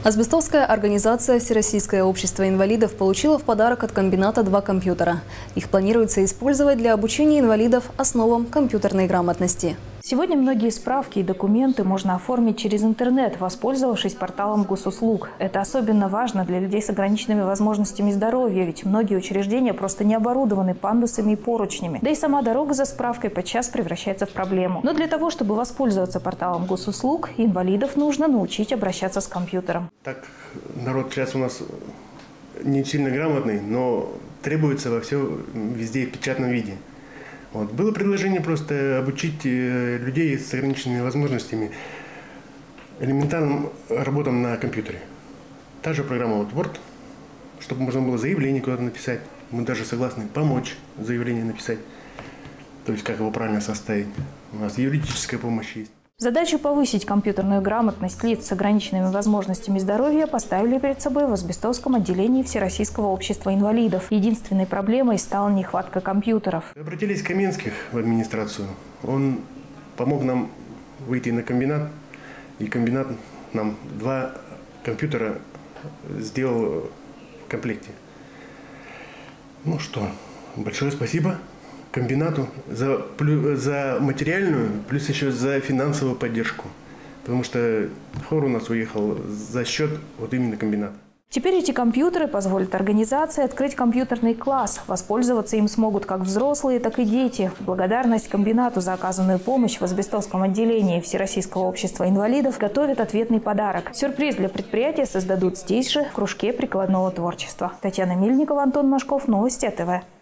Асбестовская организация «Всероссийское общество инвалидов» получила в подарок от комбината 2 компьютера. Их планируется использовать для обучения инвалидов основам компьютерной грамотности. Сегодня многие справки и документы можно оформить через интернет, воспользовавшись порталом госуслуг. Это особенно важно для людей с ограниченными возможностями здоровья, ведь многие учреждения просто не оборудованы пандусами и поручнями. Да и сама дорога за справкой подчас превращается в проблему. Но для того, чтобы воспользоваться порталом госуслуг, инвалидов нужно научить обращаться с компьютером. Так народ сейчас у нас не сильно грамотный, но требуется везде в печатном виде. Вот. Было предложение просто обучить людей с ограниченными возможностями элементарным работам на компьютере. Та же программа Word, чтобы можно было заявление куда-то написать. Мы даже согласны помочь заявление написать, то есть как его правильно составить. У нас юридическая помощь есть. Задачу повысить компьютерную грамотность лиц с ограниченными возможностями здоровья поставили перед собой в Асбестовском отделении Всероссийского общества инвалидов. Единственной проблемой стала нехватка компьютеров. Обратились к Каменских в администрацию. Он помог нам выйти на комбинат, и комбинат нам 2 компьютера сделал в комплекте. Ну что, большое спасибо комбинату за материальную, плюс еще за финансовую поддержку. Потому что хор у нас уехал за счет вот именно комбината. Теперь эти компьютеры позволят организации открыть компьютерный класс. Воспользоваться им смогут как взрослые, так и дети. В благодарность комбинату за оказанную помощь в Асбестовском отделении Всероссийского общества инвалидов готовят ответный подарок. Сюрприз для предприятия создадут здесь же, в кружке прикладного творчества. Татьяна Мельникова, Антон Машков, Новости АТВ.